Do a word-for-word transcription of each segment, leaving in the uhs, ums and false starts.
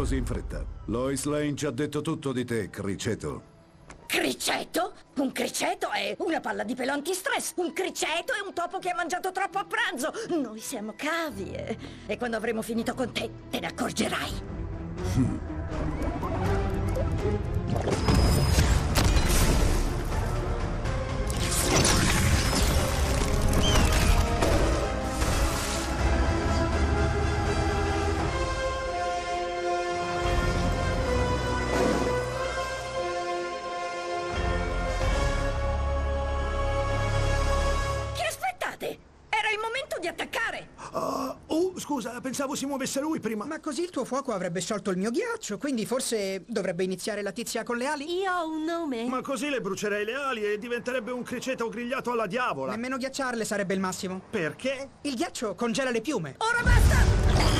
così in fretta? Lois Lane ci ha detto tutto di te, criceto. Criceto? Un criceto è una palla di pelo antistress. Un criceto è un topo che ha mangiato troppo a pranzo. Noi siamo cavie. E quando avremo finito con te, te ne accorgerai. Mm. Era il momento di attaccare! Uh, oh, scusa, pensavo si muovesse lui prima. Ma così il tuo fuoco avrebbe sciolto il mio ghiaccio, quindi forse dovrebbe iniziare la tizia con le ali? Io ho un nome. Ma così le brucerei le ali e diventerebbe un criceto grigliato alla diavola. Nemmeno ghiacciarle sarebbe il massimo. Perché? Il ghiaccio congela le piume. Ora basta!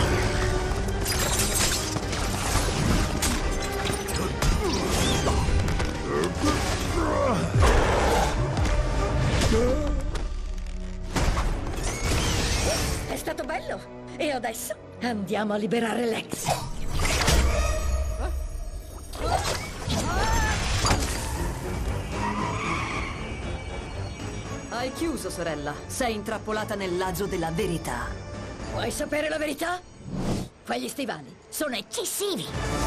È stato bello. E adesso andiamo a liberare Lex. Hai chiuso, sorella. Sei intrappolata nel lago della verità. Vuoi sapere la verità? Quegli stivali sono eccessivi.